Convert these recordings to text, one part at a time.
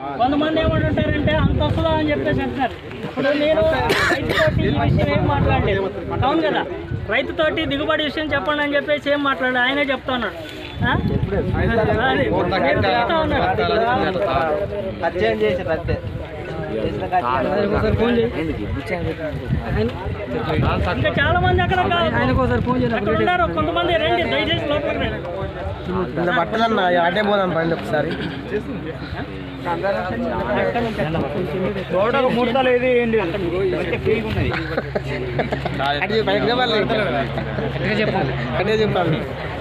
కొంతమంది ఏమంటుంటారంటే అంత వస్తుందా అని చెప్పేసి అంటున్నారు. ఇప్పుడు నేను రైతుతోటి ఈ విషయం ఏం మాట్లాడలేదు, అవును కదా, రైతుతోటి దిగుబడి విషయం చెప్పండి అని చెప్పేసి ఏం మాట్లాడాడు, ఆయనే చెప్తా ఉన్నాడు. ఇంకా చాలా మంది అక్కడ ఉన్నారు, కొంతమంది రండి దయచేసి లోపలికి రండి. బట్టలన్నా ఆటే పోదాం పండి ఒకసారి. మూడతాలు ఏది ఏంటి చెప్పాలి.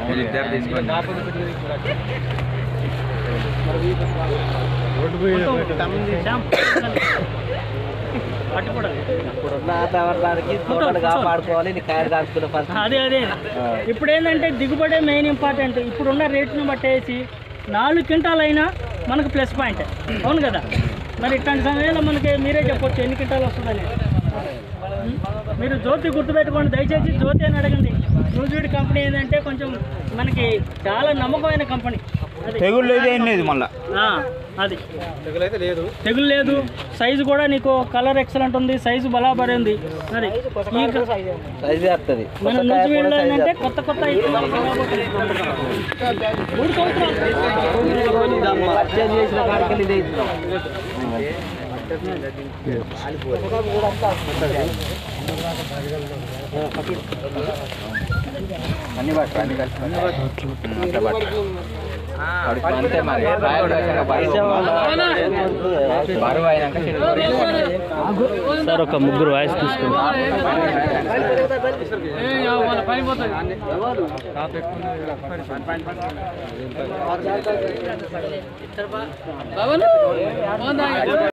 అదే అదే ఇప్పుడు ఏంటంటే దిగుబడే మెయిన్ ఇంపార్టెంట్. ఇప్పుడున్న రేట్ను బట్టేసి 4 క్వింటాలు అయినా మనకు ప్లస్ పాయింట్, అవును కదా. మరి ఇట్లాంటి సమయంలో మనకి మీరే చెప్పొచ్చు ఎన్ని క్వింటాలు వస్తుందని. మీరు జ్యోతి గుర్తుపెట్టుకోండి, దయచేసి జ్యోతి అని అడగండి. న్యూజివీడ్ కంపెనీ ఏంటంటే కొంచెం మనకి చాలా నమ్మకమైన కంపెనీ. తెగుళ్ళు లేదు మళ్ళీ, అది తెగులు లేదు. సైజు కూడా నీకు కలర్ ఎక్సలెంట్ ఉంది, సైజు బరాబర్ ఉంది. మరి మన న్యూజివీడ్లో ఏంటంటే కొత్త కొత్త 3 సార్ ఒక ముగ్గురు వాయిస్ తీసుకుంటాం.